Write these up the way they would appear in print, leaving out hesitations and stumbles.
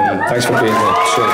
Thanks for being here. Cheers.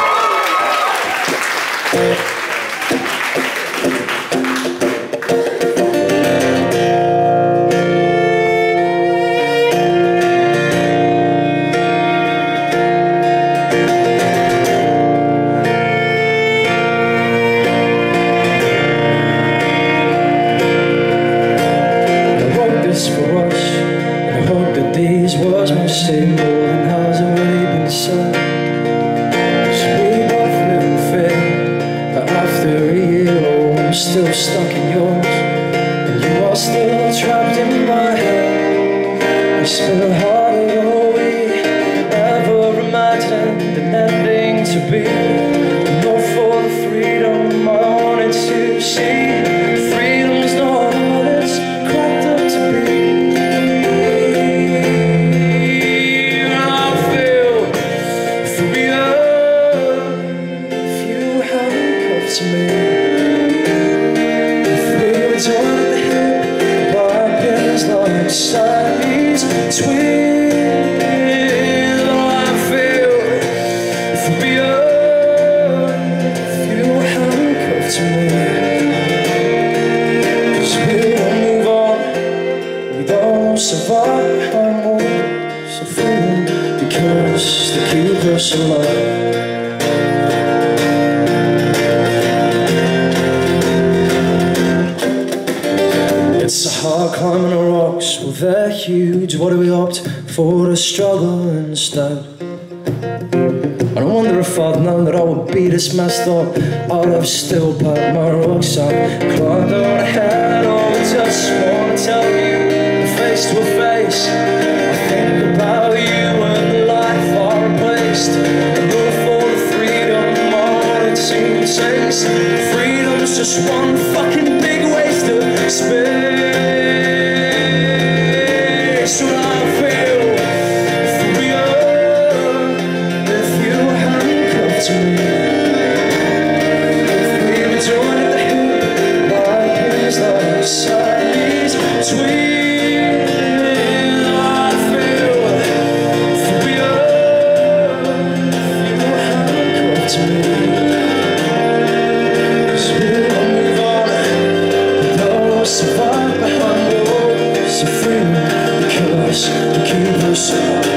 Still stuck in yours, and you are still trapped in my head. We spent harder than we ever imagined and ending to be. Not for the freedom I wanted to see. Freedom's not all it's cracked up to be. And I feel freer if you handcuffed me. Torn at the hip by pins like Siamese twins. Oh, I feel freer if you handcuffed me. 'Cause we don't move on, we don't survive behind walls of freedom because they keep us alive. It's a hard climbing the rocks, well they're huge. What do we opt for to struggle instead? I don't wonder if I'd known that I would be this messed up, I'd have still packed my rucksack, climbed on ahead. Oh, I just wanna tell you, face to face, I think about you and the life I replaced. And all for the freedom I wanted to taste. Freedom's just one fucking big waste of space. So I feel freer if you handcuffed me. If we were joined at the hip by pins like Siamese twins. I feel freer if you handcuffed me. 'Cause we don't move on, we don't survive behind walls of freedom. Because they keep us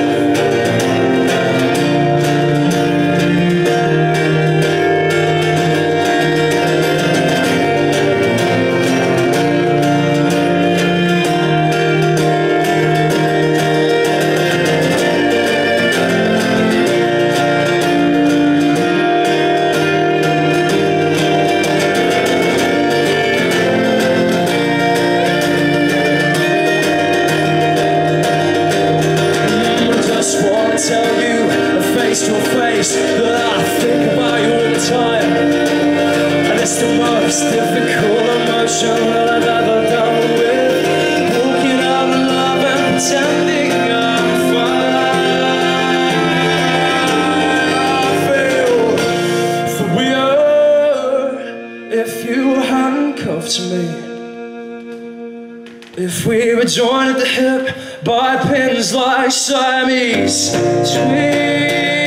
tell you face to face that I think about you all the time. And it's the most difficult emotion that I've ever done with. Walking out of love and pretending I'm fine. I feel freer if you handcuffed me. If we were joined at the hip by pins like Siamese twins.